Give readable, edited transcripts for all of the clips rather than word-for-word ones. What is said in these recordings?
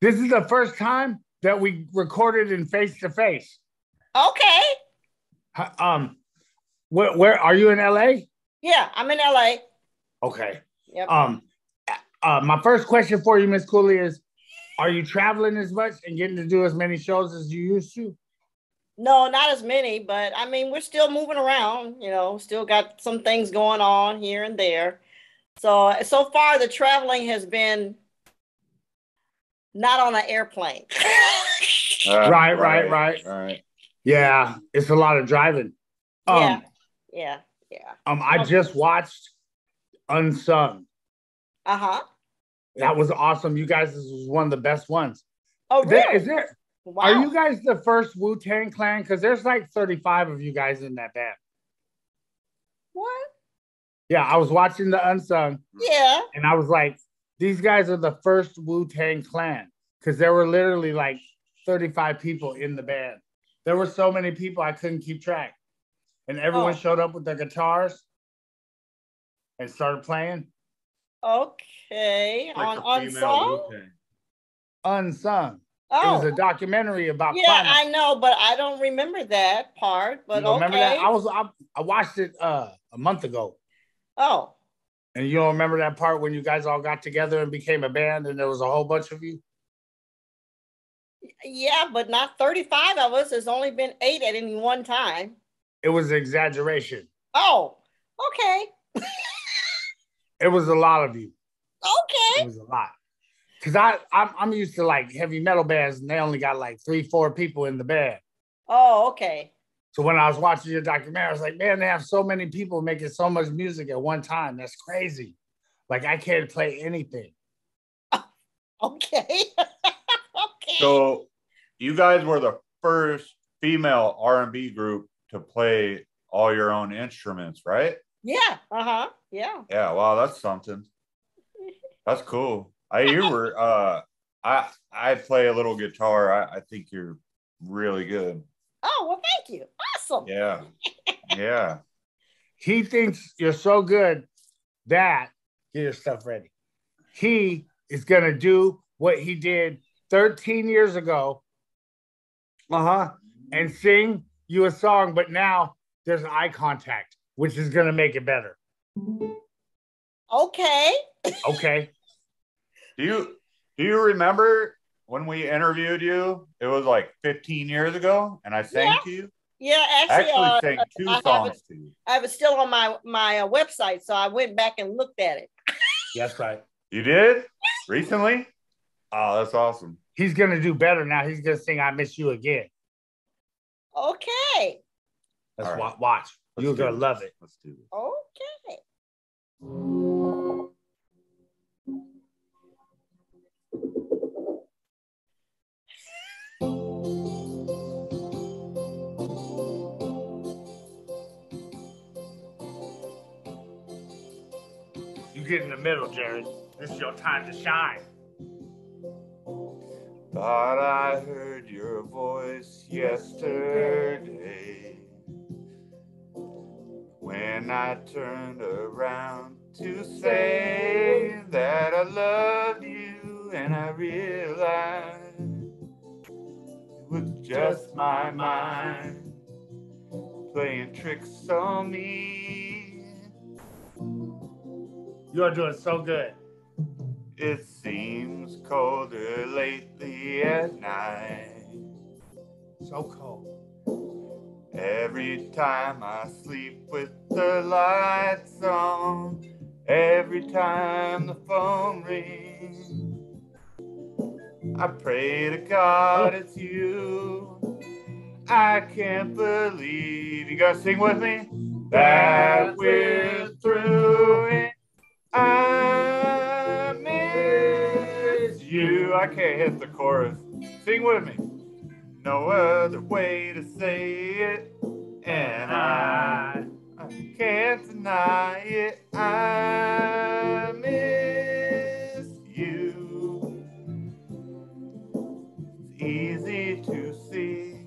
This is the first time that we recorded in face to face. Okay. Where are you in LA? Yeah, I'm in LA. Okay. Yep. My first question for you, Miss Cooley, is: are you traveling as much and getting to do as many shows as you used to? No, not as many, but I mean, we're still moving around, still got some things going on here and there. So far the traveling has been not on an airplane. Right. Yeah, it's a lot of driving. Yeah. I just watched Unsung. Uh-huh. That was awesome. You guys, this was one of the best ones. Oh, really? Is there? Wow. Are you guys the first Wu-Tang Clan? Because there's like 35 of you guys in that band. What? Yeah, I was watching the Unsung. Yeah. And I was like, these guys are the first Wu-Tang Clan. Because there were literally like 35 people in the band. There were so many people I couldn't keep track. And everyone showed up with their guitars and started playing. Okay. Like on Unsung? Unsung. It was a documentary about Klymaxx. I know, but I don't remember that part. But you don't remember that? I watched it a month ago. Oh. And you don't remember that part when you guys all got together and became a band and there was a whole bunch of you? Yeah, but not 35 of us. There's only been 8 at any one time. It was an exaggeration. Oh, okay. It was a lot of you. Okay. It was a lot. Because I'm used to like heavy metal bands and they only got like 3-4 people in the band. Oh, okay. So when I was watching your documentary, I was like, man, they have so many people making so much music at one time. That's crazy. Like I can't play anything. Okay. Okay. So you guys were the first female R&B group to play all your own instruments, right? Yeah. Uh-huh. Yeah. Yeah. Wow, that's something. That's cool. I play a little guitar. I think you're really good. Oh, well, thank you. Awesome. Yeah. Yeah. He thinks you're so good that get your stuff ready. He is gonna do what he did 13 years ago. And sing you a song, but now there's eye contact, which is gonna make it better. Okay. Okay. Do you remember when we interviewed you? It was like 15 years ago, and I sang to you. Yeah, I actually sang 2 songs to you. I have it still on my website, so I went back and looked at it. That's right. You did? Recently? Oh, that's awesome. He's gonna do better now. He's gonna sing "I Miss You Again." Okay. Let's watch. You're gonna love it. Let's do it. Okay. You get in the middle, Jared. This is your time to shine. Thought I heard your voice yesterday when I turned around to say that I loved you, and I realized it was just my mind playing tricks on me. You are doing so good. It seems colder lately at night. So cold. Every time I sleep with the lights on, every time the phone rings, I pray to God it's you. I can't believe, you guys sing with me, that we're through it. I miss you. I can't hit the chorus. Sing with me. No other way to say it, and I can't deny it. I miss you. It's easy to see.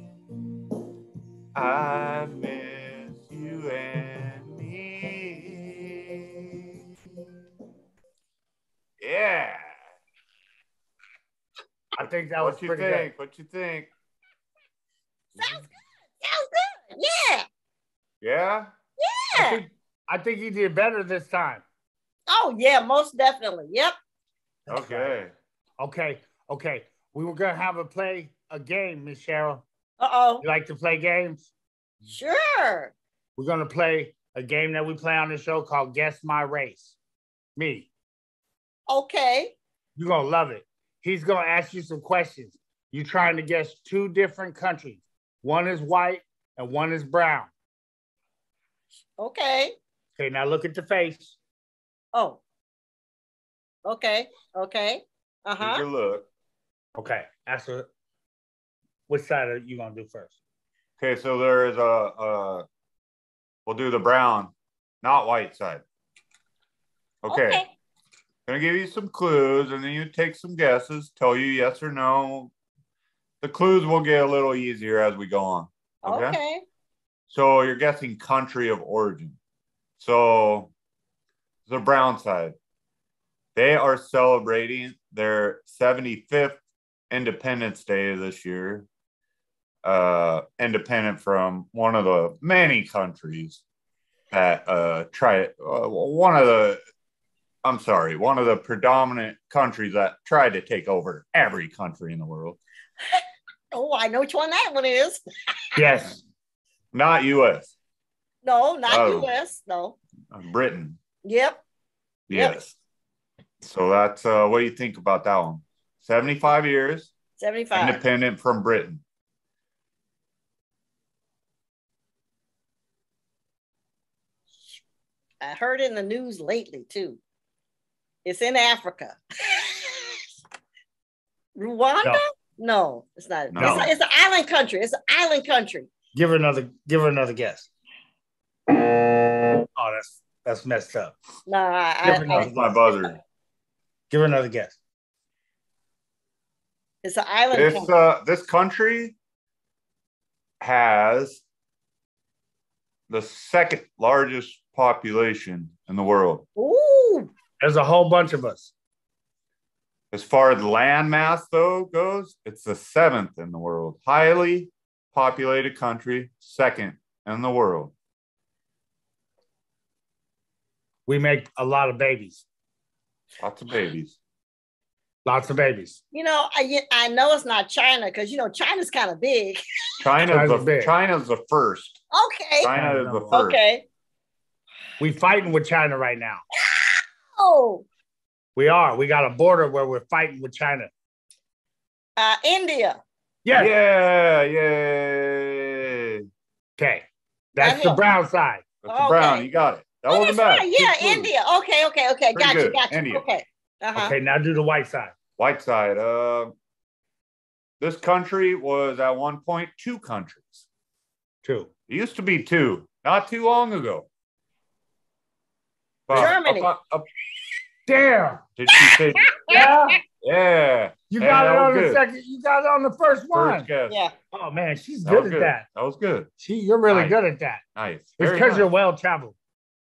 I miss you and me. Yeah. I think that was pretty good. What you think? Sounds good. Sounds good. Yeah. Yeah? Yeah. I think you did better this time. Oh, yeah, most definitely. Yep. Okay. Okay. We were going to play a game, Miss Cheryl. Uh-oh. You like to play games? Sure. We're going to play a game that we play on the show called Guess My Race. Me. Okay. You're going to love it. He's going to ask you some questions. You're trying to guess 2 different countries. One is white and one is brown. Okay. Okay, now look at the face. Oh. Okay. Take a look. Okay, which side are you going to do first? Okay, so there is we'll do the brown, not white side. Okay. Gonna give you some clues and then you take some guesses, tell you yes or no. The clues will get a little easier as we go on. Okay. So you're guessing country of origin. So the brown side, they are celebrating their 75th Independence Day this year. Independent from one of the many countries that one of the predominant countries that tried to take over every country in the world. Oh, I know which one that one is. Yes. Not U.S. No, not U.S. No. Britain. Yep. Yes. So that's what do you think about that one? 75 years. 75. Independent from Britain. I heard in the news lately too. It's in Africa. Rwanda? No, it's not. No. It's an island country. It's an island country. Give her another guess. Oh, that's messed up. No, That's my buzzer. Give her another guess. It's an island country. This country has the second largest population in the world. Ooh. There's a whole bunch of us. As far as land mass, though, goes, it's the 7th in the world. Highly populated country, 2nd in the world. We make a lot of babies. Lots of babies. Lots of babies. You know, I know it's not China because, you know, China's kind of big. China's the first. Okay. China is the first. Okay. We fighting with China right now. Oh. We are. We got a border where we're fighting with China. India. Yes. Yeah. Yay. Okay. That's the brown side. That's the brown. You got it. That wasn't bad. Right. Yeah, India. Okay. Got you. India. Okay. Okay, now do the white side. White side. This country was at one point 2 countries. 2. It used to be 2, not too long ago. Germany. Damn. Did she say? Yeah. Yeah. You got it on the second. You got it on the first one. First guess. Yeah. Oh man, she's good at that. That was good. You're really good at that. Nice. It's because you're well traveled.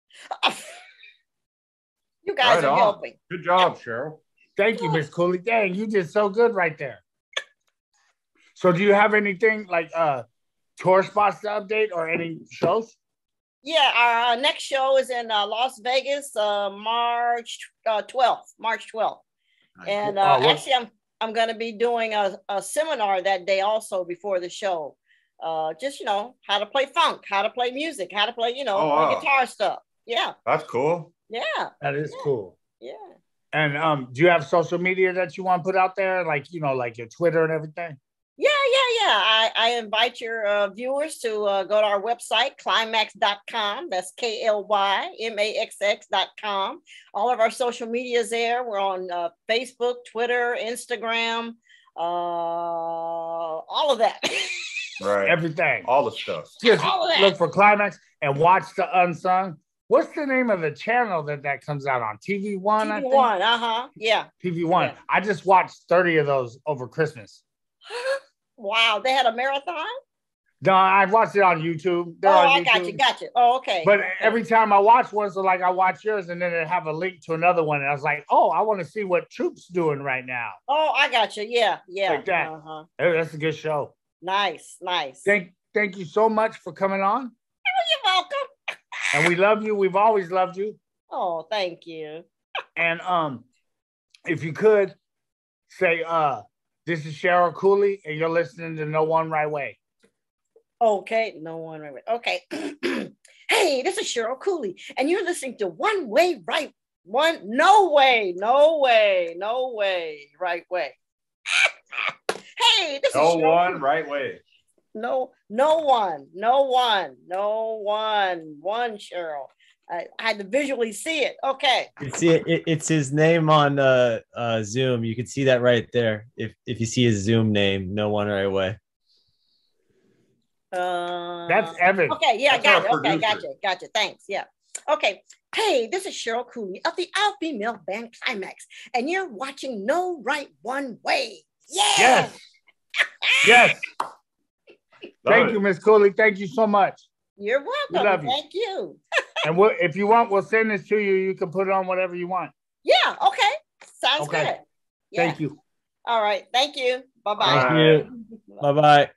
You guys are helping. Good job, Cheryl. Thank you, Miss Cooley. Dang, you did so good right there. So do you have anything like tour spots to update or any shows? Yeah, our next show is in Las Vegas, March 12th. And actually, I'm going to be doing a seminar that day also before the show. Just, you know, how to play funk, how to play music, how to play, you know, guitar stuff. Yeah. That's cool. Yeah. That is cool. Yeah. And do you have social media that you want to put out there? Like, you know, like your Twitter and everything? Yeah. I invite your viewers to go to our website, Klymaxx.com. That's KLYMAXX.com. All of our social media is there. We're on Facebook, Twitter, Instagram, all of that. Right. Everything. All the stuff. Just look for Klymaxx and watch the Unsung. What's the name of the channel that comes out on? TV One, I think? TV One, yeah. TV One. Yeah. I just watched 30 of those over Christmas. Wow, they had a marathon? No, I watched it on YouTube. Oh, I got you. Oh, okay. But every time I watch one, so like I watch yours, and then it have a link to another one, and I was like, oh, I want to see what Troop's doing right now. Oh, I got you. Yeah. Like that. That's a good show. Nice. Thank you so much for coming on. You're welcome. And we love you. We've always loved you. Oh, thank you. And if you could say, this is Cheryl Cooley, and you're listening to No One Right Way. Okay, No One Right Way. Okay. Hey, this is Cheryl Cooley, and you're listening to One Way Right One. No way, right way. Hey, this is No One Right Way. No one, Cheryl. I had to visually see it. Okay. You see it's his name on Zoom. You can see that right there. If you see his Zoom name, No One Right Way. That's Evan. Okay, yeah, got it. Okay, gotcha. Thanks. Yeah. Okay. Hey, this is Cheryl Cooley of the all-female band Klymaxx, and you're watching No Right One Way. Yeah. Yes. Thank you, Miss Cooley. Thank you so much. You're welcome. We love you. Thank you. And if you want, we'll send this to you. You can put it on whatever you want. Yeah. Okay. Sounds good. Yeah. Thank you. All right. Thank you. Bye-bye. Thank you. Bye-bye.